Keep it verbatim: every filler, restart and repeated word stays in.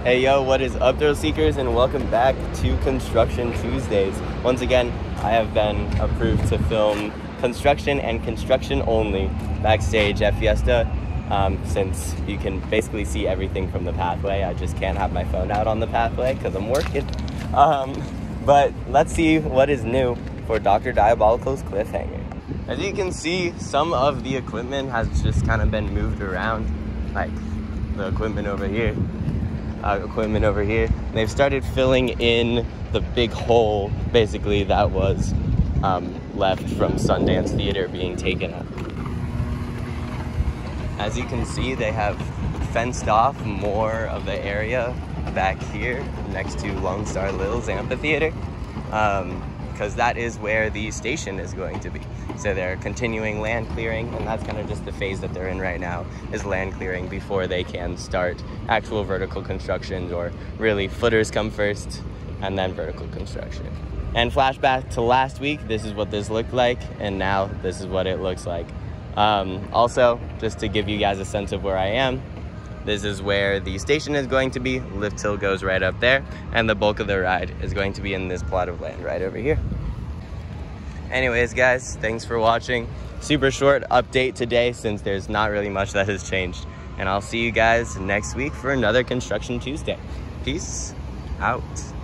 Hey yo, what is up, thrill seekers, and welcome back to Construction Tuesdays. Once again, I have been approved to film construction and construction only backstage at Fiesta. Um, since you can basically see everything from the pathway, I just can't have my phone out on the pathway because I'm working. Um, but let's see what is new for Doctor Diabolical's cliffhanger. As you can see, some of the equipment has just kind of been moved around, like the equipment over here. Uh, equipment over here. They've started filling in the big hole, basically, that was um, left from Sundance Theater being taken up. As you can see, they have fenced off more of the area back here next to Lone Star Lil's Amphitheater, um, because that is where the station is going to be. So they're continuing land clearing, and that's kind of just the phase that they're in right now, is land clearing before they can start actual vertical construction, or really footers come first and then vertical construction. And flashback to last week, this is what this looked like, and now this is what it looks like. Um, also, just to give you guys a sense of where I am, this is where the station is going to be. Lift hill goes right up there, and the bulk of the ride is going to be in this plot of land right over here. Anyways, guys, thanks for watching. Super short update today since there's not really much that has changed. And I'll see you guys next week for another Construction Tuesday. Peace out.